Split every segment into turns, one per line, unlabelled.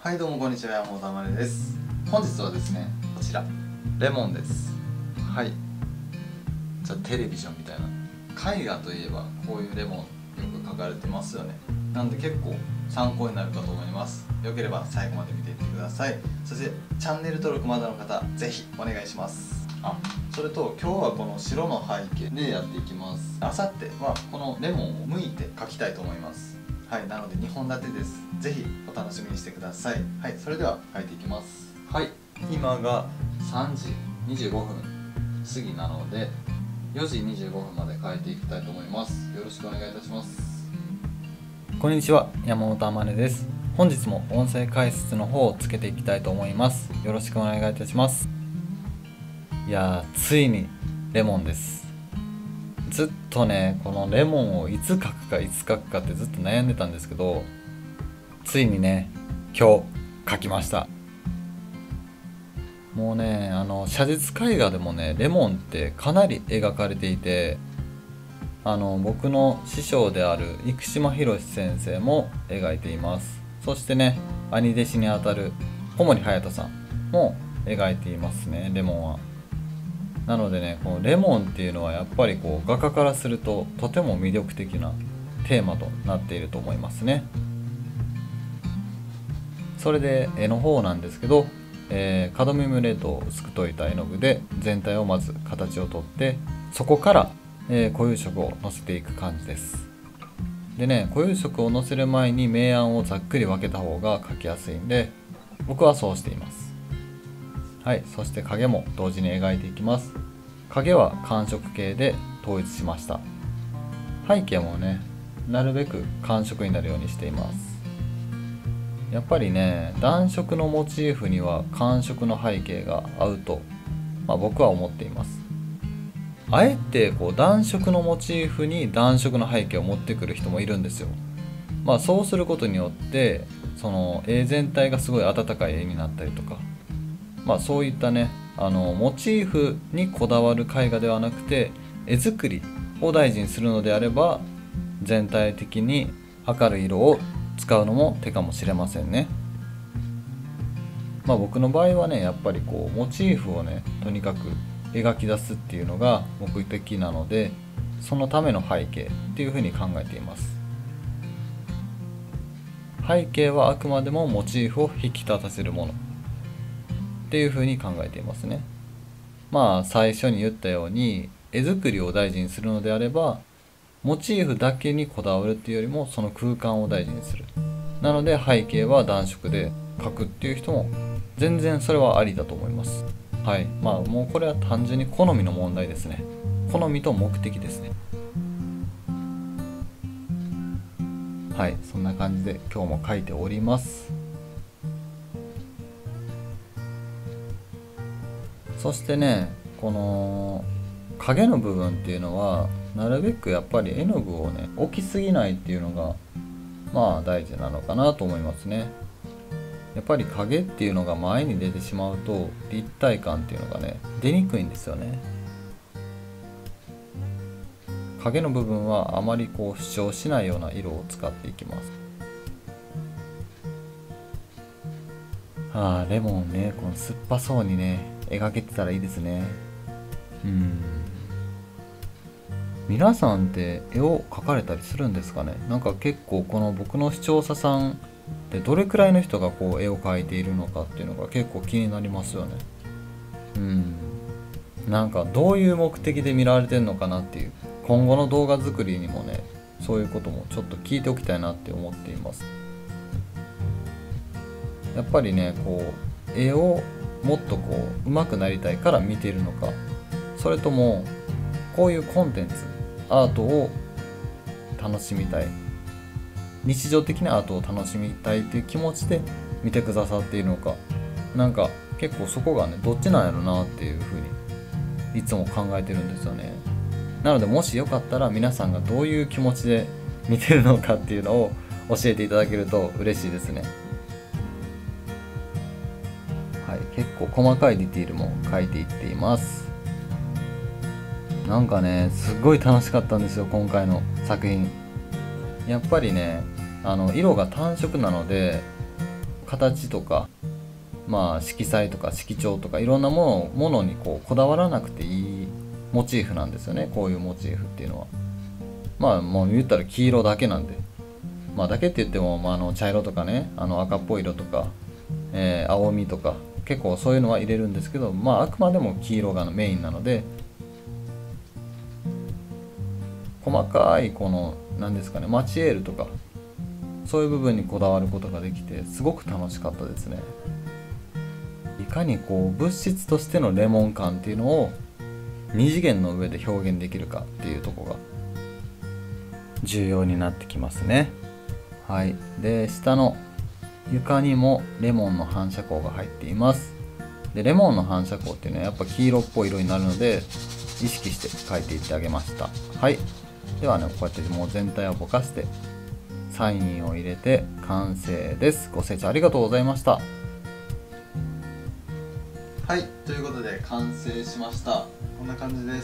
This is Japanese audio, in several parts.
はいどうもこんにちは、山本あまねです。本日はですね、こちらレモンです。はい、じゃあテレビジョンみたいな、絵画といえばこういうレモンよく描かれてますよね。なんで結構参考になるかと思います。よければ最後まで見ていってください。そしてチャンネル登録まだの方ぜひお願いします。それと今日はこの白の背景でやっていきます。あさってはこのレモンを剥いて描きたいと思います。はい、なので2本立てです。ぜひお楽しみにしてください。はい、それでは描いていきます。はい、今が3時25分過ぎなので4時25分まで描いていきたいと思います。よろしくお願いいたします。
こんにちは、山本あまねです。本日も音声解説の方をつけていきたいと思います。よろしくお願いいたします。いやー、ついにレモンです。ずっとね、このレモンをいつ描くかってずっと悩んでたんですけど、ついにね、今日描きました。もうね、写実絵画でもね、レモンってかなり描かれていて、僕の師匠である生島博先生も描いています。そしてね、兄弟子にあたる小森隼人さんも描いていますね、レモンは。なのでね、このレモンっていうのはやっぱりこう画家からするととても魅力的なテーマとなっていると思いますね。それで絵の方なんですけど、カドミウムレッドを薄く溶いた絵の具で全体をまず形をとって、そこから、固有色をのせていく感じです。でね、固有色をのせる前に明暗をざっくり分けた方が描きやすいんで、僕はそうしています。はい、そして影も同時に描いていきます。影は寒色系で統一しました。背景もね、なるべく寒色になるようにしています。やっぱりね、暖色のモチーフには寒色の背景が合うと、僕は思っています。あえてこう暖色のモチーフに暖色の背景を持ってくる人もいるんですよ。そうすることによってその絵全体がすごい温かい絵になったりとか、そういったね、モチーフにこだわる絵画ではなくて、絵作りを大事にするのであれば全体的に明るい色を使うのも手かもしれませんね。僕の場合はね、やっぱりこうモチーフをね、とにかく描き出すっていうのが目的なので、そのための背景っていうふうに考えています。背景はあくまでもモチーフを引き立たせるものっていうふうに考えていますね。最初に言ったように絵作りを大事にするのであれば、モチーフだけにこだわるっていうよりもその空間を大事にする。なので背景は暖色で描くっていう人も全然それはありだと思います。はい、もうこれは単純に好みの問題ですね。好みと目的ですね。はい、そんな感じで今日も描いております。そしてね、この影の部分っていうのはなるべくやっぱり絵の具をね置きすぎないっていうのが大事なのかなと思いますね。やっぱり影っていうのが前に出てしまうと立体感っていうのがね出にくいんですよね。影の部分はあまりこう主張しないような色を使っていきます。レモンね、この酸っぱそうにね描けてたらいいですね。皆さんって絵を描かれたりするんですかね。なんか結構この僕の視聴者さんでどれくらいの人がこう絵を描いているのかっていうのが結構気になりますよね。なんかどういう目的で見られてるのかなっていう、今後の動画作りにもね、そういうこともちょっと聞いておきたいなって思っています。やっぱりね、こう絵をもっとこう上手くなりたいから見ているのか、それともこういうコンテンツ、アートを楽しみたい、日常的なアートを楽しみたいという気持ちで見てくださっているのか、なんか結構そこがねどっちなんやろなっていうふうにいつも考えてるんですよね。なのでもしよかったら皆さんがどういう気持ちで見てるのかっていうのを教えていただけると嬉しいですね。はい、結構細かいディティールも描いていっています。なんかね、すごい楽しかったんですよ、今回の作品。やっぱりね、色が単色なので形とか、色彩とか色調とかいろんなものにこだわらなくていいモチーフなんですよね。こういうモチーフっていうのはもう言ったら黄色だけなんで、だけって言っても、茶色とかね、赤っぽい色とか、青みとか結構そういうのは入れるんですけど、あくまでも黄色がメインなので、細かい何ですかね、マチエールとかそういう部分にこだわることができてすごく楽しかったですね。いかに物質としてのレモン感っていうのを二次元の上で表現できるかっていうところが重要になってきますね。はい。で、下の床にもレモンの反射光が入っています。で、レモンの反射光っていうのはやっぱ黄色っぽい色になるので意識して描いていってあげました。はい。ではね、こうやってもう全体をぼかしてサインを入れて完成です。ご清聴ありがとうございました。
はい、ということで完成しました。こんな感じです。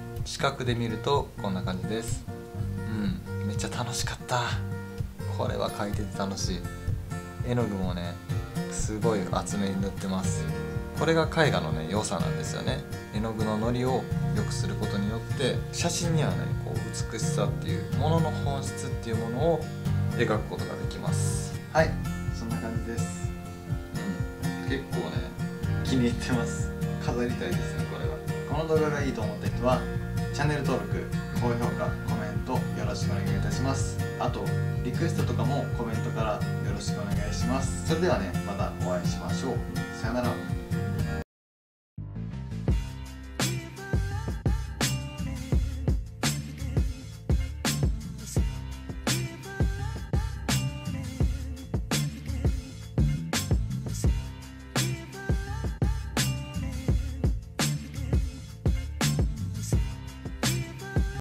視覚で見るとこんな感じです。めっちゃ楽しかった。これは描いてて楽しい。絵の具もねすごい厚めに塗ってます。これが絵画のね良さなんですよね。絵の具ののりを良くすることによって写真にはね美しさっていうものの本質っていうものを描くことができます。はい、そんな感じです。結構ね気に入ってます。飾りたいですね。これはこの動画がいいと思った人はチャンネル登録、高評価、コメントよろしくお願いいたします。あとリクエストとかもコメントからよろしくお願いします。それではね、またお会いしましょう。さよなら。